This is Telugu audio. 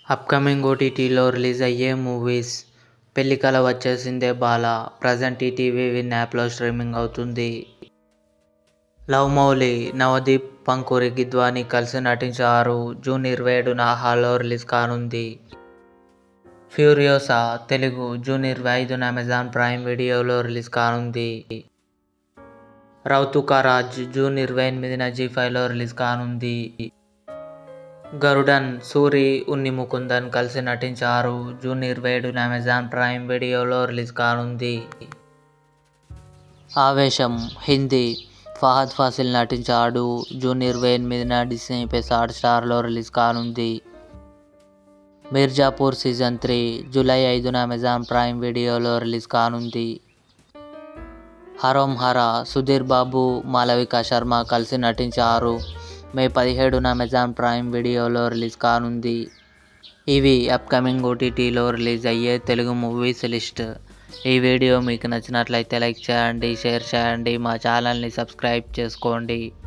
అప్కమింగ్ ఓటీటీలో రిలీజ్ అయ్యే మూవీస్. పెళ్లి కల వచ్చేసిందే బాల ప్రజెంట్ ఈటీవీ విన్ యాప్లో స్ట్రీమింగ్ అవుతుంది. లవ్ మౌలి, నవదీప్, పంకూరి గిద్వాని కలిసి నటించారు. జూన్ 27న హాల్లో రిలీజ్ కానుంది. ఫ్యూరియోసా తెలుగు జూన్ 25న అమెజాన్ ప్రైమ్ వీడియోలో రిలీజ్ కానుంది. రౌతుకారాజ్ జూన్ 28న జీ5లో రిలీజ్ కానుంది. గరుడన్ సూరి, ఉన్ని ముకుందన్ కలిసి నటించారు. జూన్ 27న అమెజాన్ ప్రైమ్ వీడియోలో రిలీజ్ కానుంది. ఆవేశం హిందీ ఫహద్ ఫాసిల్ నటించాడు. జూన్ 28న డిస్నీ ప్లస్ హాట్స్టార్లో రిలీజ్ కానుంది. మిర్జాపూర్ సీజన్ 3 జూలై 5న అమెజాన్ ప్రైమ్ వీడియోలో రిలీజ్ కానుంది. హరోం హరా సుధీర్ బాబు, మాలవిక శర్మ కలిసి నటించారు. మే 17న అమెజాన్ ప్రైమ్ వీడియోలో రిలీజ్ కానుంది. ఇవి అప్కమింగ్ ఓటీటీలో రిలీజ్ అయ్యే తెలుగు మూవీస్ లిస్ట్. ఈ వీడియో మీకు నచ్చినట్లయితే లైక్ చేయండి, షేర్ చేయండి, మా ఛానల్ని సబ్స్క్రైబ్ చేసుకోండి.